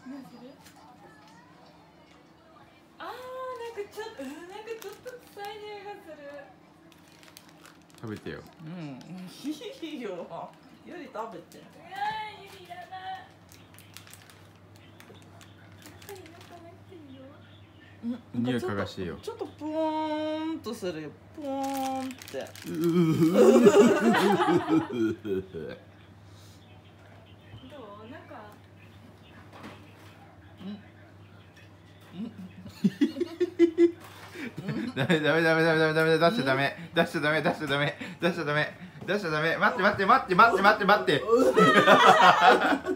あー、なんかちょっと臭い匂いがする。 食べてよ。 うん、いいよ。ゆり食べて。 いやー、ゆりいらない。 匂い嗅がしてよ。 ちょっとポーンとするよ。ポーンって。 どう？なんか。 ダメダメダメダメダメダメ、出しちゃダメ、出しちゃダメ、出しちゃダメ、出しちゃダメ、出しちゃダメ、待って待って待って待って待って待って。